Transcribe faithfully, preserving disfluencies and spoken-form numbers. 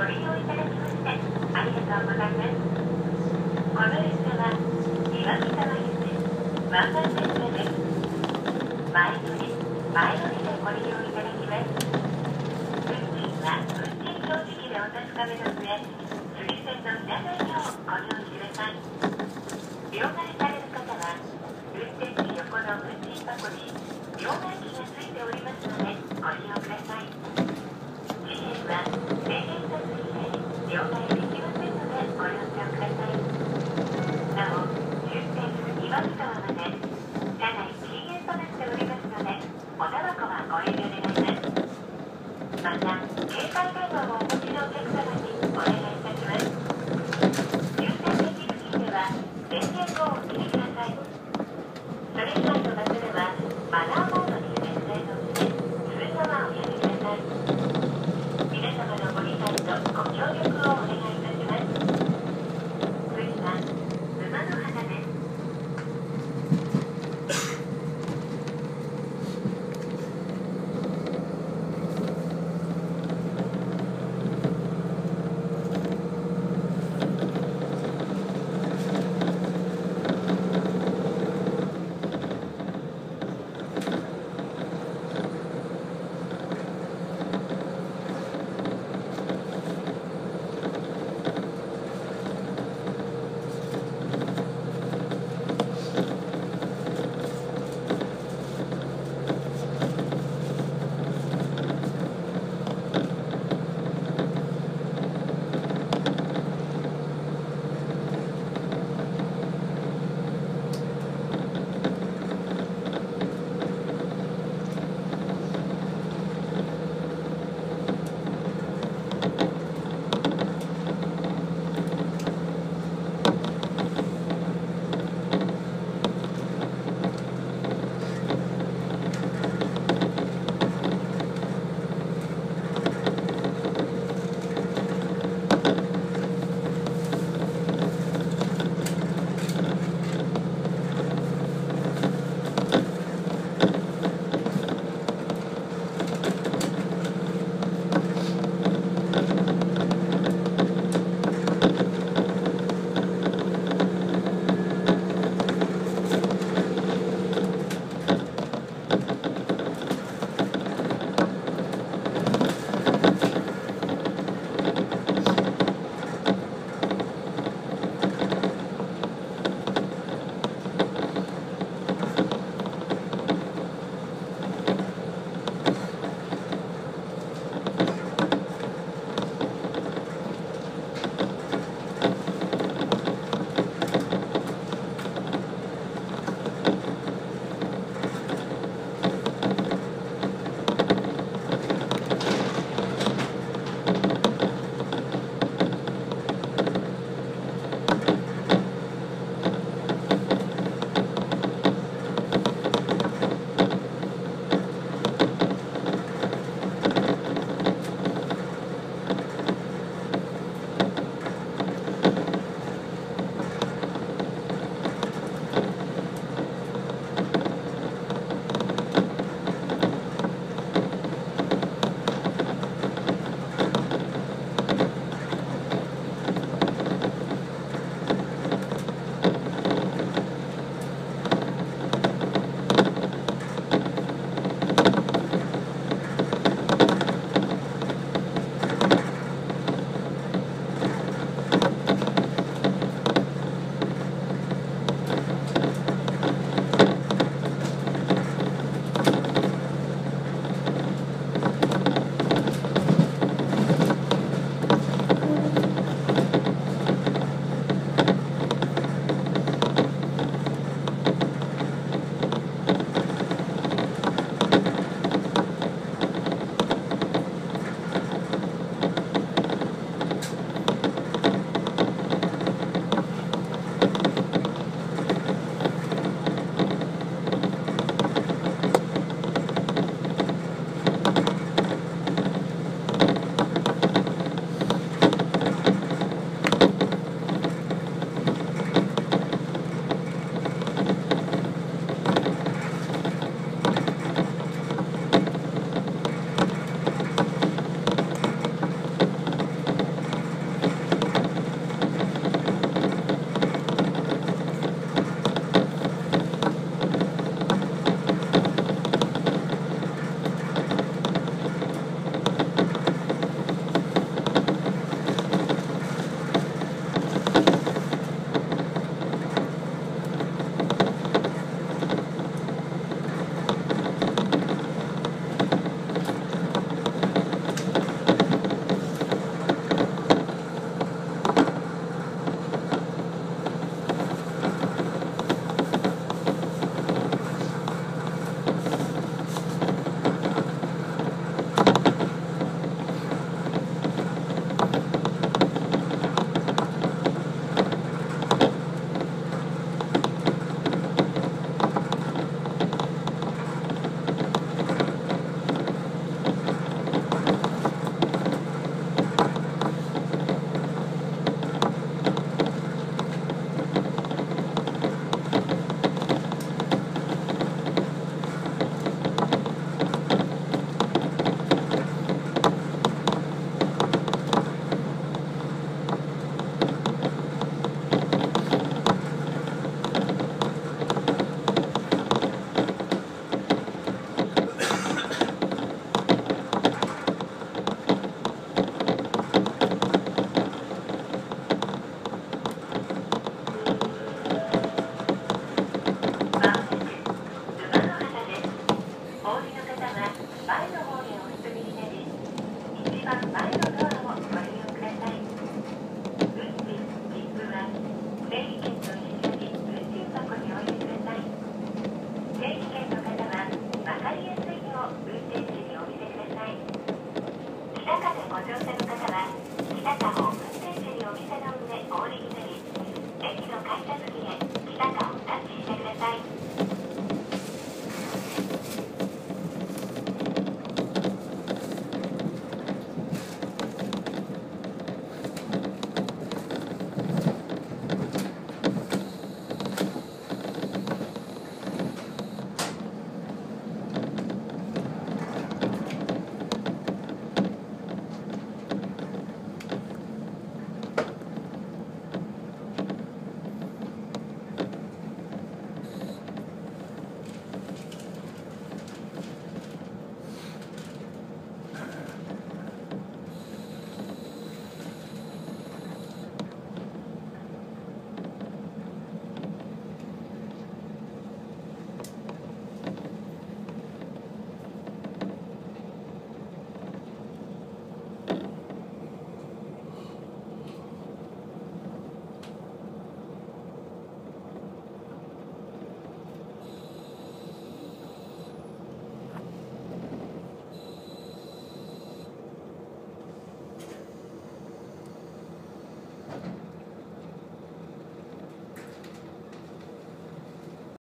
利用いただきましてありがとうございます。この列車は岩見沢行き湾岸電車です。前乗り前乗りでご利用いただきます。運賃は運賃表示器でお確かめの上、釣り線の車内をご利用ください。両替される方は運転士横の運賃箱に両替機がついておりますのでご利用ください。紙幣はせんえん札以外両替できませんのでご了承ください。なお、終点岩見沢まで車内禁煙となっておりますので、おタバコはご遠慮願います。また、携帯電話をお持ちのお客様にお願いいたします。終点駅付近では電源をお切りください。それ以外の場所ではマナーモードに設定の上、通話はおやめください。皆様のご理解とご協力をお願いいたします。次は馬の花です。 番前のドアをご利用ください。運賃、切符は整理券と一緒に運賃箱にお入れください。整理券の方は分かりやすいよう運転士にお見せください。北風ご乗車の